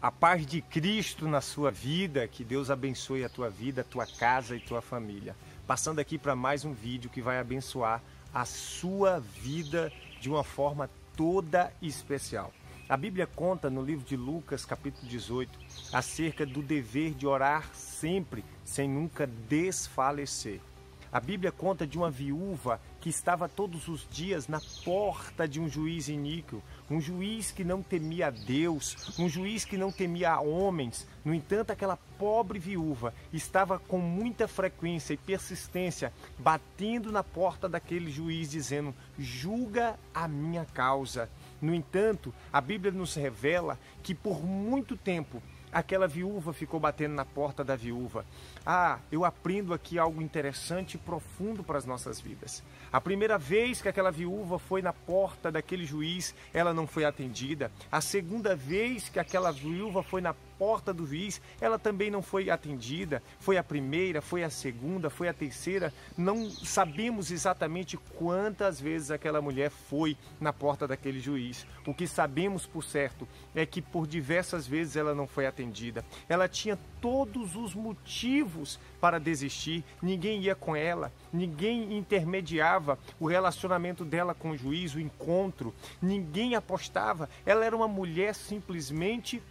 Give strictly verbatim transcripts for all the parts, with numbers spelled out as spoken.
A paz de Cristo na sua vida, que Deus abençoe a tua vida, a tua casa e tua família. Passando aqui para mais um vídeo que vai abençoar a sua vida de uma forma toda especial. A Bíblia conta no livro de Lucas, capítulo dezoito, acerca do dever de orar sempre, sem nunca desfalecer. A Bíblia conta de uma viúva que estava todos os dias na porta de um juiz iníquo, um juiz que não temia a Deus, um juiz que não temia a homens. No entanto, aquela pobre viúva estava com muita frequência e persistência batendo na porta daquele juiz dizendo: julga a minha causa. No entanto, a Bíblia nos revela que por muito tempo aquela viúva ficou batendo na porta da viúva. Ah, eu aprendo aqui algo interessante e profundo para as nossas vidas. A primeira vez que aquela viúva foi na porta daquele juiz, ela não foi atendida. A segunda vez que aquela viúva foi na porta do juiz, ela também não foi atendida. Foi a primeira, foi a segunda, foi a terceira. Não sabemos exatamente quantas vezes aquela mulher foi na porta daquele juiz. O que sabemos por certo é que por diversas vezes ela não foi atendida. Ela tinha todos os motivos para desistir, ninguém ia com ela, ninguém intermediava o relacionamento dela com o juiz, o encontro, ninguém apostava. Ela era uma mulher simplesmente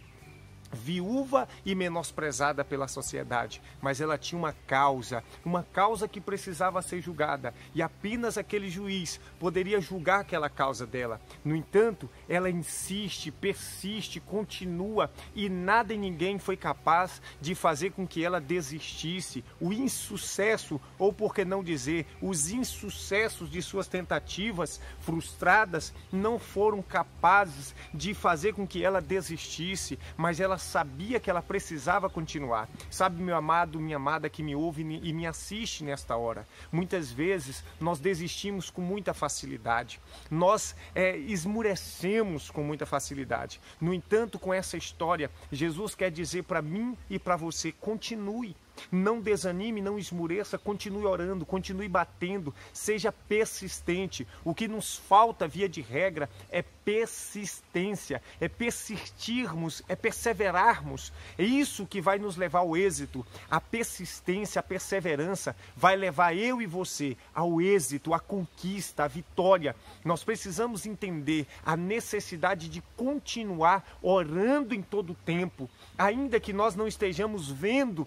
viúva e menosprezada pela sociedade, mas ela tinha uma causa, uma causa que precisava ser julgada, e apenas aquele juiz poderia julgar aquela causa dela. No entanto, ela insiste, persiste, continua, e nada e ninguém foi capaz de fazer com que ela desistisse. O insucesso, ou por que não dizer, os insucessos de suas tentativas frustradas não foram capazes de fazer com que ela desistisse, mas ela sabia que ela precisava continuar. Sabe, meu amado, minha amada que me ouve e me assiste nesta hora, muitas vezes nós desistimos com muita facilidade, nós é, esmurecemos com muita facilidade. No entanto, com essa história, Jesus quer dizer para mim e para você: continue. Não desanime, não esmureça, continue orando, continue batendo, seja persistente. O que nos falta, via de regra, é persistência, é persistirmos, é perseverarmos. É isso que vai nos levar ao êxito. A persistência, a perseverança vai levar eu e você ao êxito, à conquista, à vitória. Nós precisamos entender a necessidade de continuar orando em todo o tempo, ainda que nós não estejamos vendo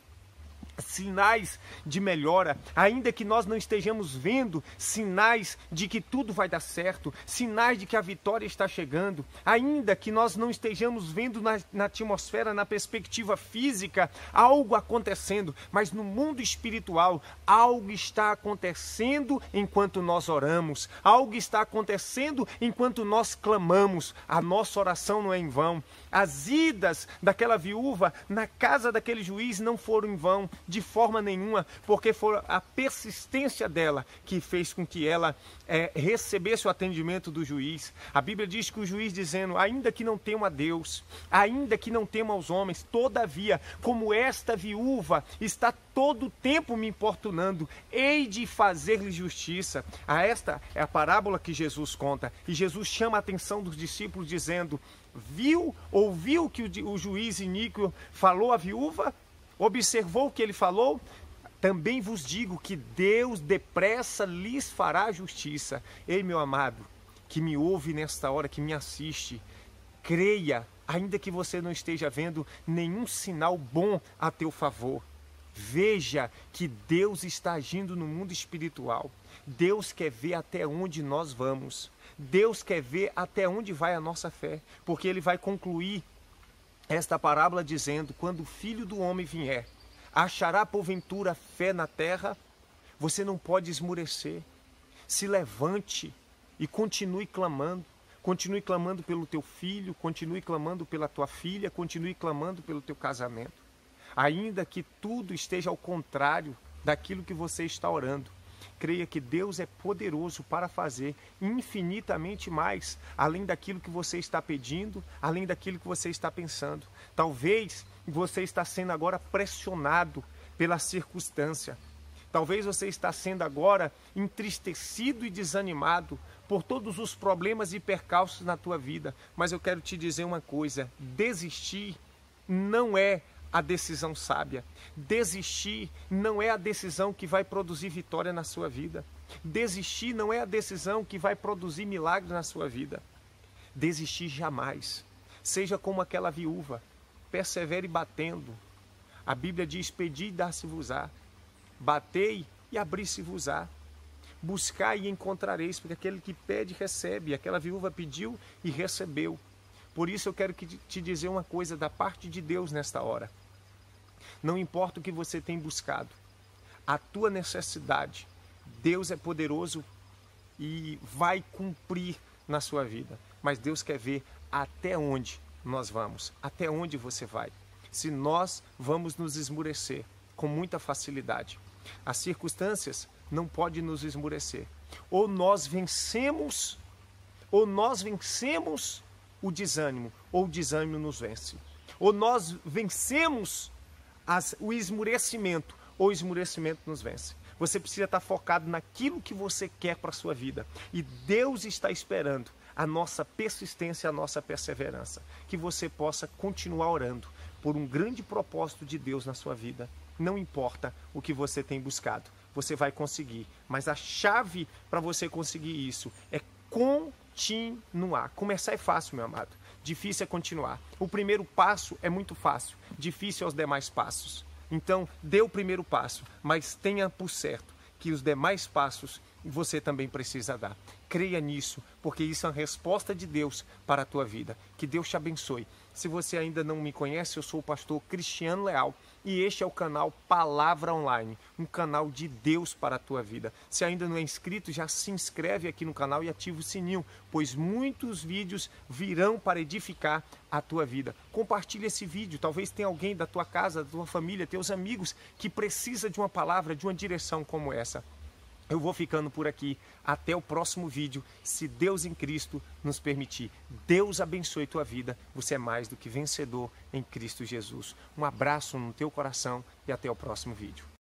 sinais de melhora, ainda que nós não estejamos vendo sinais de que tudo vai dar certo, sinais de que a vitória está chegando, ainda que nós não estejamos vendo na, na atmosfera, na perspectiva física, algo acontecendo, mas no mundo espiritual, algo está acontecendo enquanto nós oramos, algo está acontecendo enquanto nós clamamos. A nossa oração não é em vão. As idas daquela viúva na casa daquele juiz não foram em vão, de forma nenhuma, porque foi a persistência dela que fez com que ela é, recebesse o atendimento do juiz. A Bíblia diz que o juiz dizendo: ainda que não tema a Deus, ainda que não tema aos homens, todavia, como esta viúva está todo o tempo me importunando, hei de fazer-lhe justiça. A esta é a parábola que Jesus conta, e Jesus chama a atenção dos discípulos dizendo: viu, ouviu que o, o juiz iníquo falou à viúva? Observou o que ele falou? Também vos digo que Deus depressa lhes fará justiça. Ei, meu amado, que me ouve nesta hora, que me assiste, creia, ainda que você não esteja vendo nenhum sinal bom a teu favor. Veja que Deus está agindo no mundo espiritual. Deus quer ver até onde nós vamos. Deus quer ver até onde vai a nossa fé, porque Ele vai concluir esta parábola dizendo: quando o Filho do Homem vier, achará porventura fé na terra? Você não pode esmurecer. Se levante e continue clamando. Continue clamando pelo teu filho, continue clamando pela tua filha, continue clamando pelo teu casamento. Ainda que tudo esteja ao contrário daquilo que você está orando, creia que Deus é poderoso para fazer infinitamente mais, além daquilo que você está pedindo, além daquilo que você está pensando. Talvez você está sendo agora pressionado pela circunstância. Talvez você está sendo agora entristecido e desanimado por todos os problemas e percalços na tua vida. Mas eu quero te dizer uma coisa: desistir não é a decisão sábia. Desistir não é a decisão que vai produzir vitória na sua vida. Desistir não é a decisão que vai produzir milagre na sua vida. Desistir jamais. Seja como aquela viúva, persevere batendo. A Bíblia diz: pedi e dar-se-vos-á, batei e abri-se-vos-á, buscai e encontrareis, porque aquele que pede recebe. Aquela viúva pediu e recebeu. Por isso eu quero te dizer uma coisa da parte de Deus nesta hora. Não importa o que você tem buscado, a tua necessidade, Deus é poderoso e vai cumprir na sua vida. Mas Deus quer ver até onde nós vamos, até onde você vai. Se nós vamos nos esmurecer com muita facilidade, as circunstâncias não podem nos esmurecer. Ou nós vencemos, ou nós vencemos o desânimo, ou o desânimo nos vence. Ou nós vencemos as, o esmurecimento, ou o esmurecimento nos vence. Você precisa estar focado naquilo que você quer para a sua vida. E Deus está esperando a nossa persistência, a nossa perseverança. Que você possa continuar orando por um grande propósito de Deus na sua vida. Não importa o que você tem buscado, você vai conseguir. Mas a chave para você conseguir isso é continuar. Começar é fácil, meu amado. Difícil é continuar. O primeiro passo é muito fácil. Difícil é os demais passos. Então, dê o primeiro passo, mas tenha por certo que os demais passos você também precisa dar. Creia nisso, porque isso é uma resposta de Deus para a tua vida. Que Deus te abençoe. Se você ainda não me conhece, eu sou o pastor Cristiano Leal e este é o canal Palavra Online, um canal de Deus para a tua vida. Se ainda não é inscrito, já se inscreve aqui no canal e ativa o sininho, pois muitos vídeos virão para edificar a tua vida. Compartilhe esse vídeo, talvez tenha alguém da tua casa, da tua família, teus amigos que precisa de uma palavra, de uma direção como essa. Eu vou ficando por aqui. Até o próximo vídeo, se Deus em Cristo nos permitir. Deus abençoe tua vida. Você é mais do que vencedor em Cristo Jesus. Um abraço no teu coração e até o próximo vídeo.